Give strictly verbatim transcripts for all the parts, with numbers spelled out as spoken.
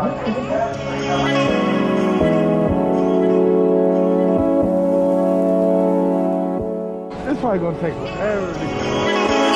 It's probably gonna take forever to get.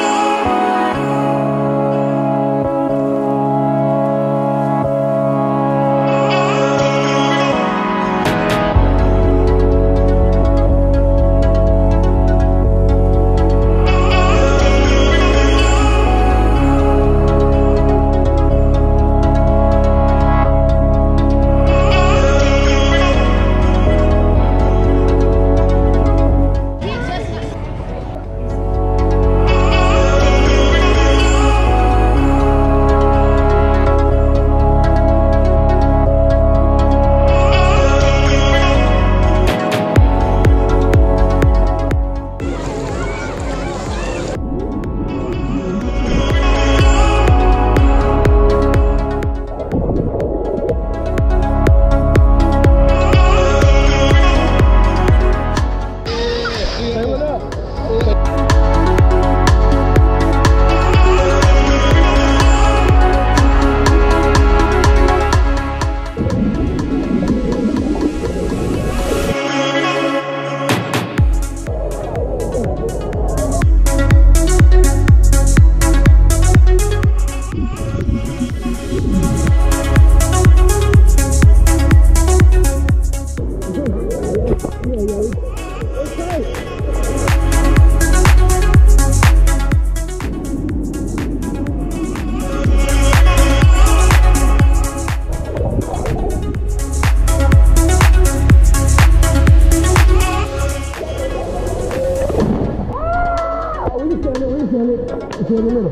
It's in the middle.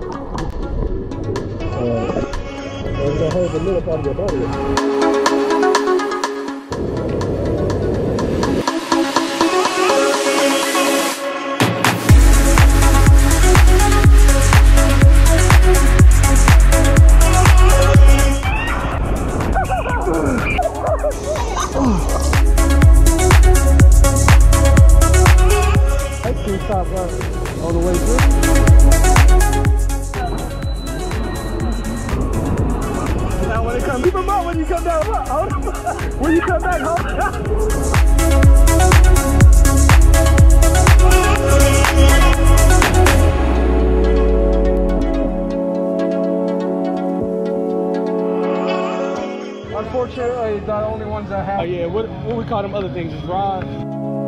Uh, it's gonna hold the middle part of your body. Stop right all the way through. Now when it comes, keep them up when you come down. Hold them. When you come back, hold them. Unfortunately, the only ones that have. Oh yeah, what what we call them other things is rods.